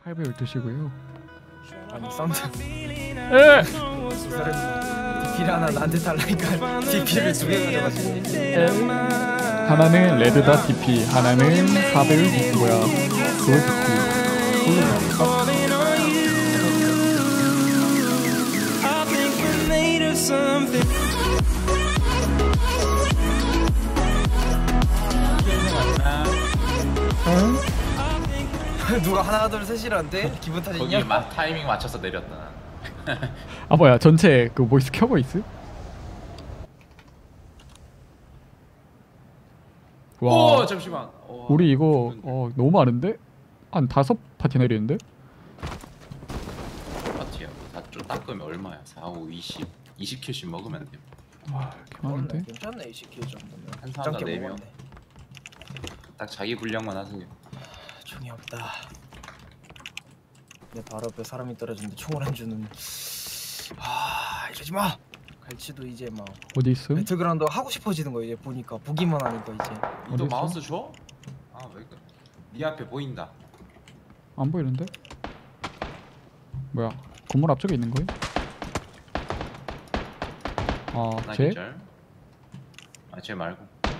8배율 드시고요. 아니 사운드 에! 그 사람이 DP를 하나 나한테 달라니까 DP를 두 개 가져가지고 하나는 레드다 DP, 하나는 4배율 뭐야 그거 DP. 누가 하나 둘 셋이라는데 기분 거기 탓이냐? 타이밍 맞춰서 내렸다. 아 뭐야 전체 그 보이스 켜고 있어? 와 오 잠시만. 우리 이거 너무 많은데? 한 5파티 내리는데? 파티야. 다좀 닦으면 얼마야? 4, 5, 20, 20킬씩 먹으면 돼. 와 이렇게 많은데? 괜찮네 20킬 정도면. 한 사람당 짧게 4명. 먹었네. 딱 자기 분량만 하세요. 총이 없다. 내 바로 옆에 사람이 떨어지는데 총을 안 주는. 이러지 마. 갈치도 이제 막 어디 있어? 배틀그라운드 하고 싶어지는 거 이제 보니까 보기만 하니까 이제. 너 어딨어? 마우스 줘? 아 왜 그래? 네 앞에 보인다. 안 보이는데? 뭐야 건물 앞쪽에 있는 거야? 하나 쟤? 기절. 쟤 말고.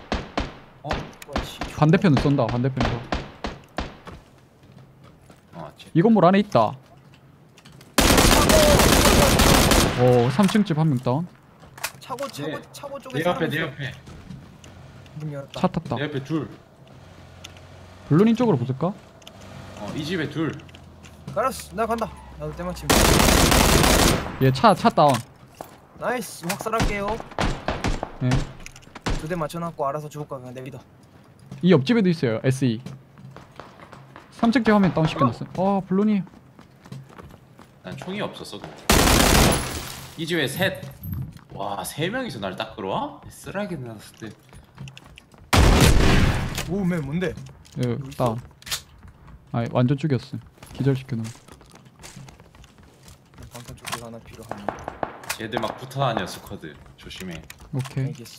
반대편은 쏜다 반대편으로. 쟤. 이 건물 안에 있다. 3층 집 한 명 다운. 차고 쪽에 내 앞에 사람 내 있어. 앞에 문 열었다. 차 탔다. 내 앞에 둘. 블루님 쪽으로 붙을까? 이 집에 둘. 알았어, 나 간다. 나도 때마침. 얘 차 다운. 나이스, 확살할게요. 예. 2대 맞춰놨고 알아서 죽을까 그냥 내비둬. 이 옆집에도 있어요. SE. 3층 집 화면 다운 시켜놨어. 블루님. 난 총이 없었어. 이 집에 셋. 와, 3명이서 날 딱 끌어와? 쓰라기 났을 때. 오, 맨 뭔데? 예, 다운. 완전 죽였어. 기절시켜놓은. 방탄 조끼가 하나 필요하네. 쟤들 막 붙어다녀 스쿼드. 조심해. 오케이. 알겠어.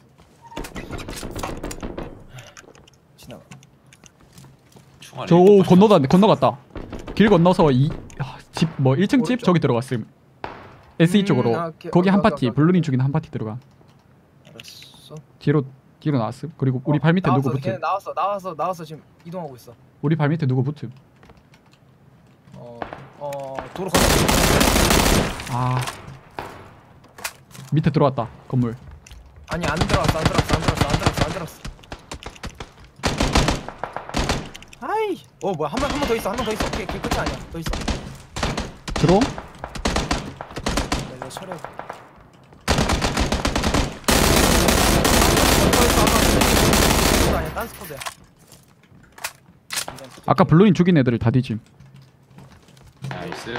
지나가. 총알이 저 일곱 발 건너갔다. 길 건너서 집 1층 집 오른쪽? 저기 들어갔음. SE 쪽으로. 거기 한 파티. 블루님 쪽에는 한 파티 들어가. 알았어. 뒤로 나왔음. 그리고 우리 발 밑에 누구 붙음. 나왔어 지금 이동하고 있어. 우리 발 밑에 누구 붙음. 도로 건너. 밑에 들어왔다. 건물. 아니 안 들어왔어. 아이. 뭐야 한 명 더 있어. 오케이 끝이 아니야. 더 있어. 들어옴? 이거 처리. 아니야 딴 스쿼드야. 아까 블루님 죽인 애들을 다 뒤짐. 나이스.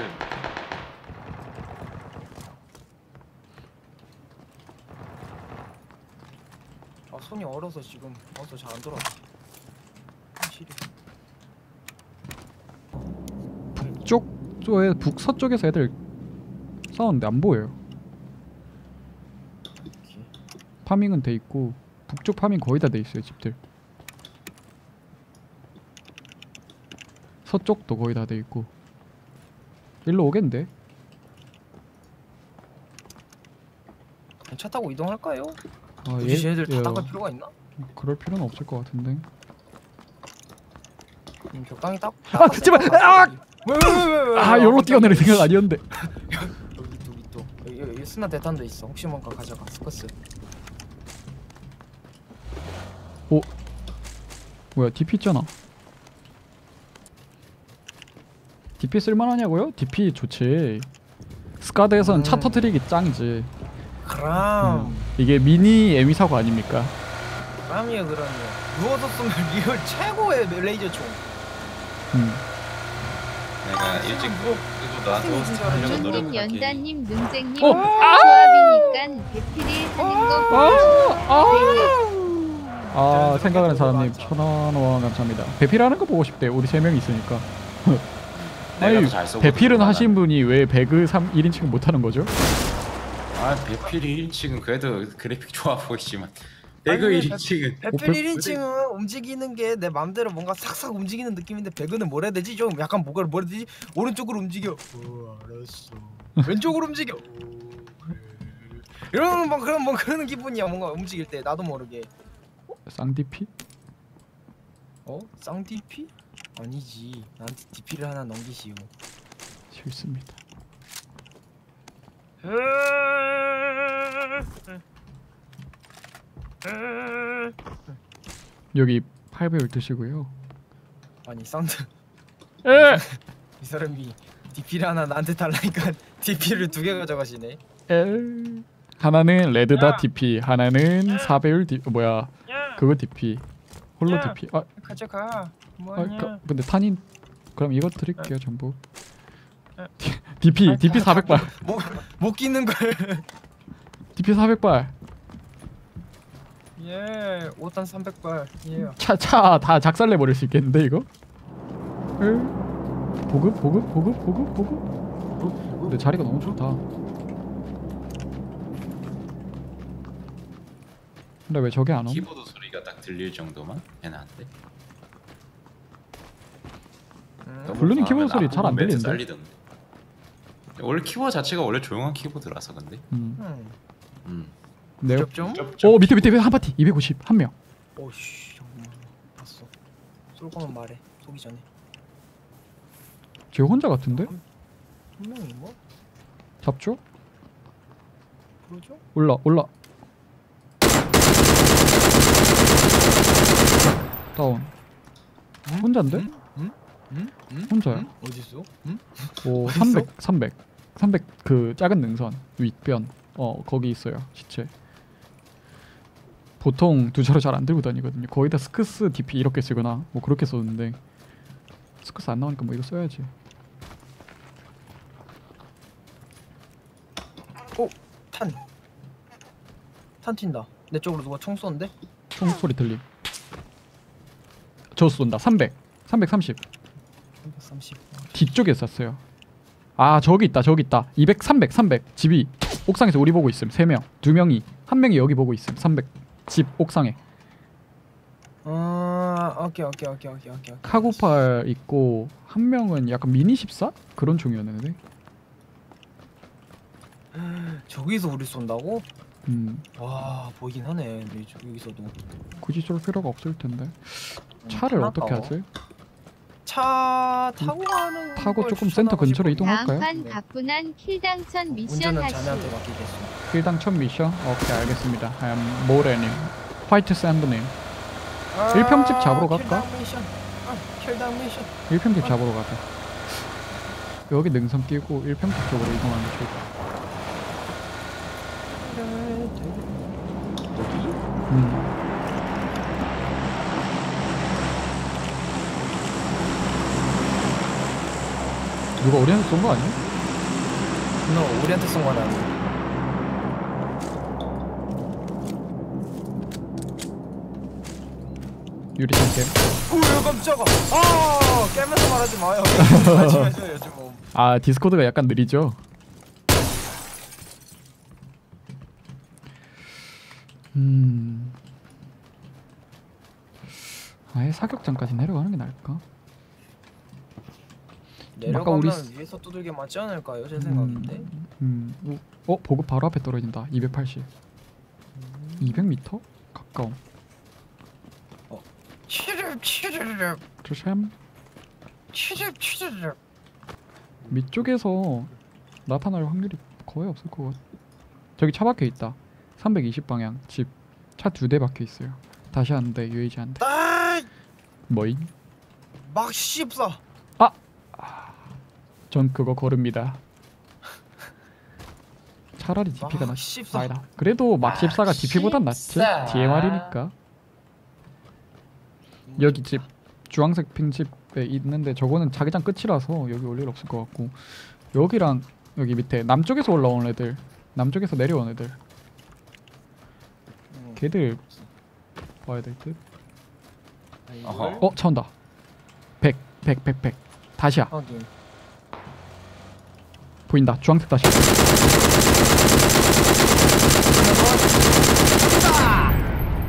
손이 얼어서 지금 마우스 잘 안 돌아. 시리. 북쪽에 북서쪽에서 애들 싸우는데 안 보여요. 파밍은 돼 있고 북쪽 파밍 거의 다 돼 있어요 집들. 서쪽도 거의 다 돼 있고. 일로 오겠는데? 차 타고 이동할까요? 아, 굳이 쟤들 다 닦을 필요가 있나? 그럴 필요는 없을 것 같은데. 적당히 딱. 제발! 왜? 여기로 뛰어내릴 생각 아니었는데. 여기 또 여기 스나 대탄도 있어. 혹시 뭔가 가져가. 스커스. 뭐야 DP 있잖아. DP 쓸만하냐고요? DP 좋지. 스카드에선 차 터트리기 짱이지. 그럼. 이게 미니 에미 사고 아닙니까? 그럼요. 누워서 쏘면 리얼 최고의 레이저 총. 내가 일찍 끄고 나서 하려고 님 노력할게. 연다님 눈쟁님 조합이니깐 배필이 하는 거 생각하는 사람님 1000원 감사합니다. 배필하는 거 보고 싶대. 우리 3명 있으니까. 내가 더 잘 쏘고 배필은 하신 분이 왜 배그 1인칭을 못하는 거죠? 배필이 1인칭은 그래도 그래픽 좋아 보이지만 배그 아니, 1인칭은 배필 1인칭은 움직이는 게 내 맘대로 뭔가 싹싹 움직이는 느낌인데 배그는 뭐라 해야 되지? 좀 약간 뭐라 해야 되지? 오른쪽으로 움직여. 알았어. 왼쪽으로 움직여. 이러는 뭐 그런 뭐 그러는 기분이야. 뭔가 움직일 때 나도 모르게. 쌍디피? 어? 쌍DP? 아니지. 나한테 DP를 하나 넘기시오. 싫습니다. 여기 8배율 드시고요. 아니 사운드 에! 이 사람이 DP를 하나 나한테 달라니까 DP를 2개 가져가시네. 에. 하나는 레드다 DP, 하나는 4배율 뭐야? 그거 DP. 홀로 야. DP. 아, 가져가. 근데 탄인 그럼 이거 드릴게요, 전부. DP 400발. 못 끼는 걸. DP 400발. 예, 5탄 300발. 예. 차 다 작살내 버릴 수 있겠는데 이거? 보급. 근데 자리가 너무 좋다. 근데 왜 저게 안 옴? 키보드 소리가 딱 들릴 정도만 해는 안 돼. 블루님 키보드 소리 잘 안 들리는데? 살리던데. 원래 키보드 자체가 원래 조용한 키보드라서 근데. 네요. 좀? 밑에 한 파티 250 한 명. 오씨, 잠깐만. 봤어. 쏠 거면 말해. 쏘기 전에. 쟤 혼자 같은데? 한 명이 뭐? 잡죠? 그러죠? 올라. 다운. 혼자인데? 혼자야. 어디 있어? 오, 어딨어? 300 그 작은 능선 윗변. 거기 있어요. 시체. 보통 두자로 잘 안 들고 다니거든요. 거의 다 스크스 DP 이렇게 쓰거나 뭐 그렇게 썼는데 스크스 안 나오니까 뭐 이거 써야지. 탄 튄다. 내 쪽으로 누가 총 쏘는데? 총소리 들림. 저 쏜다. 330 330. 뒤쪽에 쐈어요. 아 저기 있다 200 300 집이 옥상에서 우리 보고 있음. 3명 2명이 1명이 여기 보고 있음. 300 집 옥상에 오케이. 카고팔 있고 1명은 약간 미니 14? 그런 총이었는데. 저기서 우리 쏜다고? 와, 보이긴 하네. 여기서도. 굳이 쏠 필요가 없을 텐데. 차를 어떻게 아까워. 하지? 차 타고 가는 타고 걸 조금 센터 추천하고 근처로 싶어. 이동할까요? 다음 판 네. 가뿐한 킬당천 미션 운전은 하시. 자네한테 맡기겠어. 일당 첫 미션? 오케이 알겠습니다. I am 모레님 화이트 샌드님 1평집 잡으러 갈까? 킬당 미션. 1평집 잡으러 가자. 여기 능선 끼고 1평집 쪽으로 이동하는 게 좋을 것 같아. 누가 우리한테 쏜 거 아니야? 너 우리한테 쏜 거라. 유리창 깨. 오야 깜짝아. 깨면서 말하지 마요. 하지 마세요 요즘 뭐. 아 디스코드가 약간 느리죠? 아예 사격장까지 내려가는 게 나을까? 내려가면 우리 위에서 두들겨 맞지 않을까요? 제 생각인데. 보급 바로 앞에 떨어진다. 280 200m? 가까움. 치르륵 조심. 치르륵. 밑쪽에서 나타날 확률이 거의 없을 것 같아. 저기 차 박혀 있다. 320 방향 집. 차 2대 박혀 있어요. 다시 한 대, 유에이지 한 대. 뭐임? 막 14. 전 그거 거릅니다. 차라리 DP가 막 낫지. 14. 아니다. 그래도 막 14가 DP보단 낫지. 14. DMR이니까. 여기 집 주황색 핑집에 있는데 저거는 자기장 끝이라서 여기 올 일 없을 것 같고, 여기랑 여기 밑에 남쪽에서 올라온 애들, 남쪽에서 내려온 애들, 걔들 봐야 될 듯. 어허. 차 온다. 100 다시야. 확인. 보인다. 주황색 다시.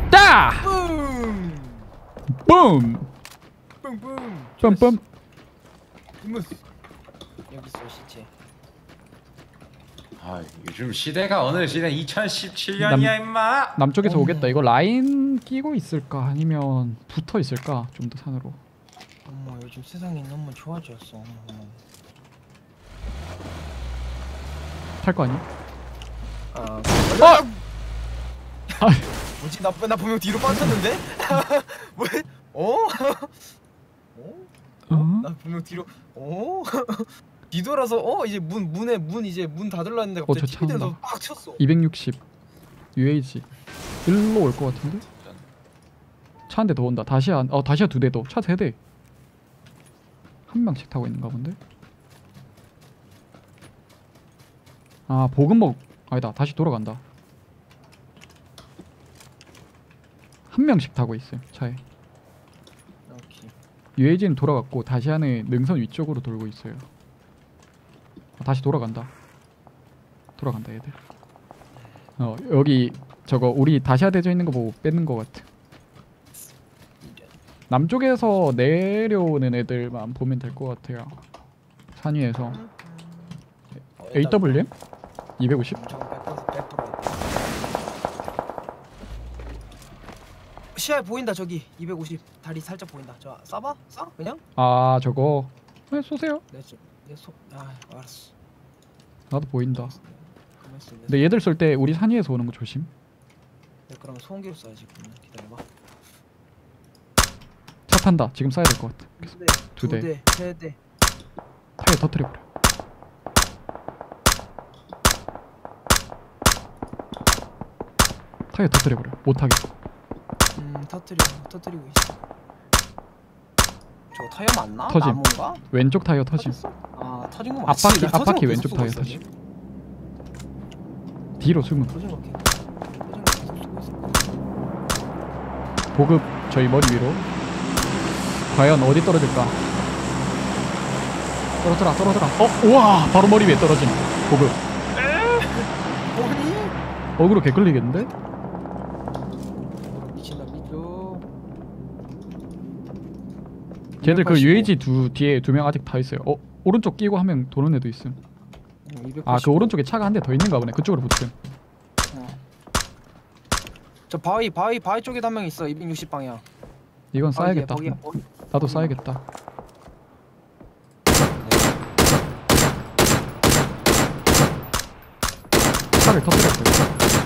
따! 뿜! 뿜! 뿜뿜! 뿜뿜. 이모스. 여기 있어 시체. 아 요즘 시대가 어느 시대 2017년이야 임마. 남쪽에서 어머. 오겠다. 이거 라인 끼고 있을까 아니면 붙어 있을까? 좀 더 산으로. 어머 요즘 세상이 너무 좋아졌어. 어머. 탈 거 아니야? 아, 아! 뭐지? 나 분명 뒤로 빠졌는데? 왜? 어? 어? 나 분명 뒤로 뒤돌아서 이제 문 이제 문 닫으려 했는데 저 갑자기 차 TV에서 온다. 빡 쳤어. 260 UAG 일로 올 것 같은데? 차 한 대 더 온다. 다시야 다시야 2대 더. 차 3대. 한 명씩 타고 있는가 본데? 아 보급목 아니다. 다시 돌아간다. 한 명씩 타고 있어요 차에. 오케이. UAG는 돌아갔고 다시야는 능선 위쪽으로 돌고 있어요. 다시 돌아간다. 돌아간다 얘들. 여기 저거 우리 다시야 대져 있는 거 보고 뺏는 거 같아. 남쪽에서 내려오는 애들만 보면 될 것 같아요. 산 위에서 AWM 250. 시야에 보인다 저기 250 다리 살짝 보인다. 저 쏴봐? 쏴? 그냥? 아 저거 쏘세요. 알았어. 나도 보인다. 가만 있어. 근데 얘들 쏠 때 우리 산 위에서 오는 거 조심. 그럼 소음기로 쏴야지. 기다려봐. 차 탄다. 지금 쏴야 될 것 같아. 두 대. 2대, 3대. 타이어 터트려버려. 타이어 터트려버려. 못하게. 터뜨리고 있어. 저 타이어 맞나? 터짐. 나무인가? 왼쪽 타이어 터짐. 아 터진 거 맞지? 나 터진 앞바퀴 거 왼쪽 계속 타이어 쏘고 터짐. 있었네. 뒤로 숨음. 터진 거 계속 쏘고 있어. 보급 저희 머리 위로. 과연 어디 떨어질까? 떨어져라. 우와 바로 머리 위에 떨어진 보급. 뭐니? 어그로 개끌리겠는데? 미친다 미쳐. 걔들 그 285. UAG 뒤에 2명 아직 다 있어요. 오른쪽 끼고 한 명 도는 애도 있음. 아 그 오른쪽에 차가 한 대 더 있는가 보네. 그쪽으로 붙음. 저 바위 쪽에도 한 명 있어. 260 방향. 이건 쏴야겠다. 거기. 나도 쏴야겠다. 차를 터뜨렸어요.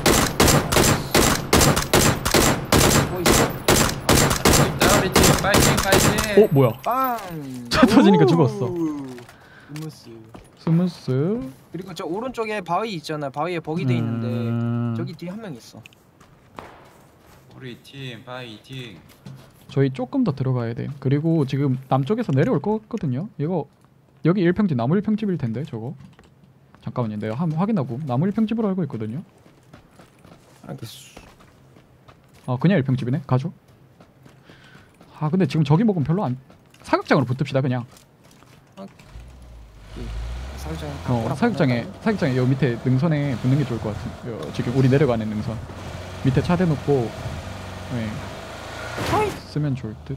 뭐 있어? 자 우리 팀 파이팅. 뭐야? 빵. 차 터지니까 죽었어. 스무스. 스무스. 그리고 저 오른쪽에 바위 있잖아. 바위에 버기 돼 있는데 저기 뒤에 한 명 있어. 우리 팀 파이팅. 저희 조금 더 들어가야 돼. 그리고 지금 남쪽에서 내려올 것 같거든요. 이거 여기 1평집 나무 1평집일 텐데 저거. 잠깐만요. 내가 한번 확인하고 나무 1평집으로 알고 있거든요. 알겠어. 그냥 1평집이네. 가죠. 근데 지금 저기 먹으면 별로 안 사격장으로 붙읍시다 그냥. 사격장에 요 밑에 능선에 붙는 게 좋을 것 같은. 지금 우리 내려가는 능선 밑에 차 대놓고 쓰면 좋을 듯.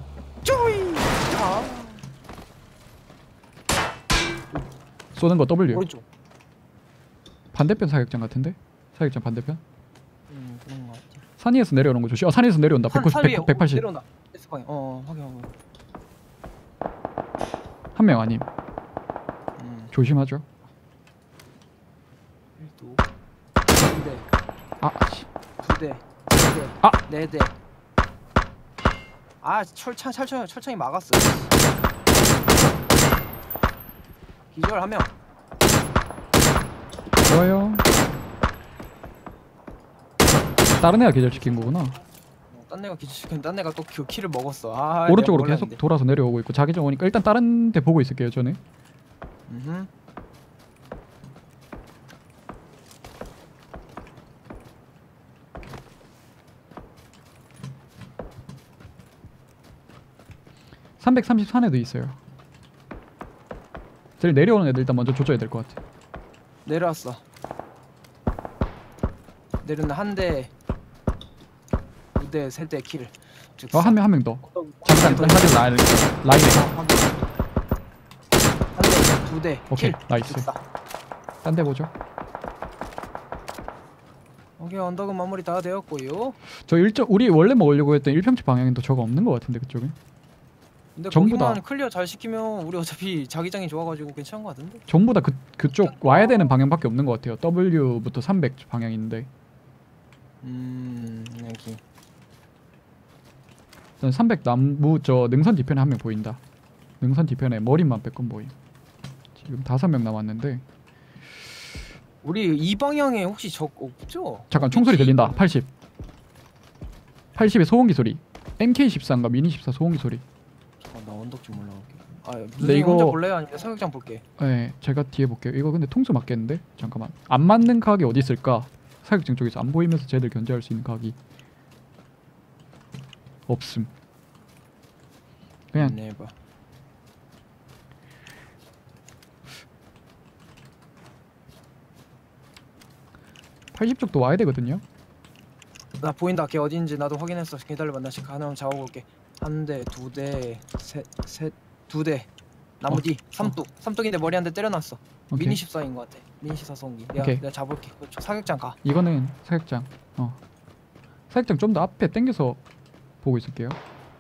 쏘는 거 W. 오른쪽. 반대편 사격장 같은데? 사격장 반대편? 그런 거 같아. 산 위에서 내려오는 거 조심. 산 위에서 내려온다. 190, 180. 내려온다. S방향. 확인. 한 명 아님. 조심하죠. 1도. 2대. 씨. 2대. 3대. 4대. 철창이 막았어. 기절 한 명. 좋아요. 다른 애가 기절시킨 거구나. 딴 애가 기절시킨 딴 애가 또 키를 먹었어. 오른쪽으로 내가 계속 몰랐는데. 돌아서 내려오고 있고 자기장 오니까 일단 다른 데 보고 있을게요 저는. 음흠. (334) 에도 있어요. 제일 내려오는 애들 일단 먼저 조져야 될 것 같아. 내려왔어. 내려는 한 대. 2대 3대 킬. 한 명 더. 언덕 잠깐 사진 라인에. 한대 2대 오케이, 킬. 나이스. 즉사. 딴 데 보죠. 오케이, 언덕은 마무리 다 되었고요. 우리 원래 먹으려고 했던 1평집 방향도 저거 없는 것 같은데 그쪽에. 근데 전부 거기만 다. 클리어 잘 시키면 우리 어차피 자기장이 좋아가지고 괜찮은 것 같은데. 전부 다 그쪽 와야 되는 방향밖에 없는 것 같아요. W부터 300 방향인데. 여기. 일단 300 남부 저 능선 뒤편에 한 명 보인다. 능선 뒤편에 머리만 빼꼼 보임. 지금 5명 남았는데. 우리 이 방향에 혹시 적 없죠? 잠깐 총소리 들린다. 80. 80의 소음기 소리. MK14인가 미니 14 소음기 소리. 잠깐 나 언덕 좀 올라갈게. 아, 근데 무슨 이거- 혼자 볼래요? 아니면 사격장 볼게. 네, 제가 뒤에 볼게요. 이거 근데 통수 맞겠는데? 잠깐만. 안 맞는 각이 어디 있을까? 사격장 쪽에서 안 보이면서 쟤들 견제할 수 있는 각이 없음. 그냥 네, 봐. 음. 80쪽도 와야 되거든요. 나 보인다. 걔 어딘지 나도 확인했어. 기다려봐. 나 지금 가능하면 잡아볼게. 한 대, 2대, 셋, 2대. 나무 뒤, 삼뚝인데 머리 한 대 때려놨어. 오케이. 미니 14인 것 같아. 미니 14 송기. 오케이. 내가 잡을게. 그쪽 사격장 가. 이거는 사격장. 사격장 좀 더 앞에 당겨서 보고 있을게요.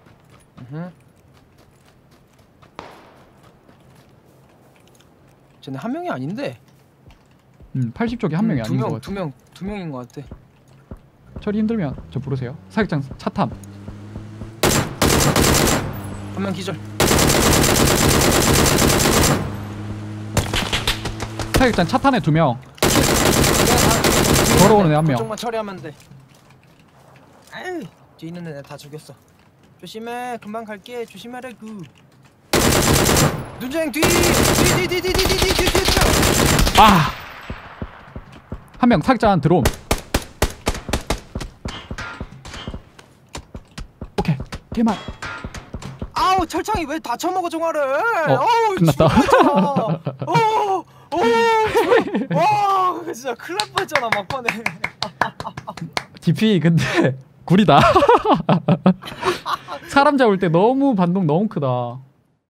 쟤네 한 명이 아닌데. 80쪽에 한 명이 아닌 것 같아. 두 명인 것 같아. 처리 힘들면 저 부르세요. 사격장 차탐. 한 명 기절. 사격장 차탄에 2명. 걸어오는 애 한 명. 그쪽만 처리하면 돼. 아유, 뒤에 있는 애 다 죽였어. 조심해, 금방 갈게. 조심하래 그. 눈쟁 뒤. 아! 한 명 사격장 안 들어옴. 오케이. 걔만. 아우, 철창이 왜 다 처먹어 종아를? 끝났다. 와, 진짜 큰일 날 뻔했잖아 막판에. DP 근데 구리다. 사람 잡을 때 너무 반동 너무 크다.